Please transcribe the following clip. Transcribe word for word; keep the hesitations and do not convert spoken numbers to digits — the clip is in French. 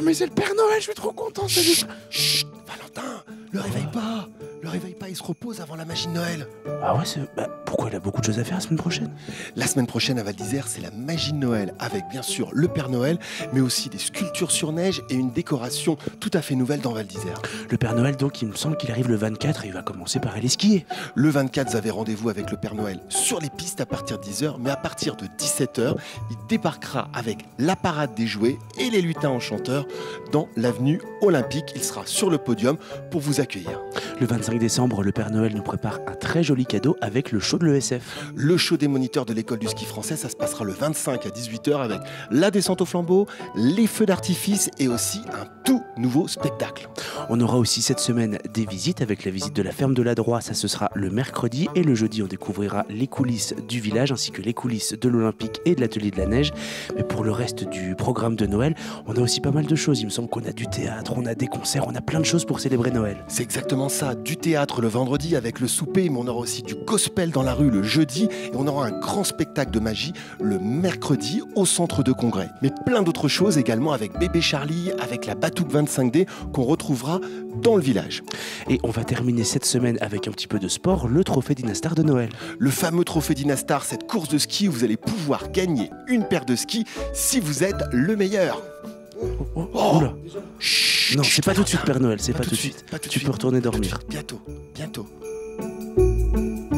mais c'est le Père Noël, je suis trop content. Chut, chut, chut, Valentin, le réveille pas. Le réveille pas, il se repose avant la magie de Noël. Ah ouais, c'est... Bah, pourquoi il a beaucoup de choses à faire la semaine prochaine? La semaine prochaine à Val d'Isère, c'est la magie de Noël, avec bien sûr le Père Noël, mais aussi des sculptures sur neige et une décoration tout à fait nouvelle dans Val d'Isère. Le Père Noël, donc, il me semble qu'il arrive le vingt-quatre et il va commencer par aller skier. Le vingt-quatre, vous avez rendez-vous avec le Père Noël sur les pistes à partir de dix heures, mais à partir de dix-sept heures, il débarquera avec la parade des jouets et les lutins enchanteurs dans l'avenue Olympique. Il sera sur le podium pour vous accueillir. Le vingt-cinq décembre, le Père Noël nous prépare un très joli cadeau avec le show de l'E S F. Le show des moniteurs de l'école du ski français, ça se passera le vingt-cinq à dix-huit heures avec la descente au flambeau, les feux d'artifice et aussi un tout nouveau spectacle. On aura aussi cette semaine des visites avec la visite de la ferme de la Droit, ça ce sera le mercredi, et le jeudi on découvrira les coulisses du village ainsi que les coulisses de l'Olympique et de l'atelier de la neige. Mais pour le reste du programme de Noël, on a aussi pas mal de choses. Il me semble qu'on a du théâtre, on a des concerts, on a plein de choses pour célébrer Noël. C'est exactement ça, du théâtre le vendredi avec le souper, mais on aura aussi du gospel dans la rue le jeudi et on aura un grand spectacle de magie le mercredi au centre de congrès. Mais plein d'autres choses également avec Bébé Charlie, avec la Batouk vingt-cinq D qu'on retrouvera dans le village. Et on va terminer cette semaine avec un petit peu de sport, le trophée Dynastar de Noël. Le fameux trophée Dynastar, cette course de ski où vous allez pouvoir gagner une paire de skis si vous êtes le meilleur. Oh, oh, oh. Oula. Chut, non, c'est pas tout de suite Père Noël, c'est pas, pas tout de suite. suite. Pas tout tu suite. Peux retourner dormir. Bientôt, bientôt.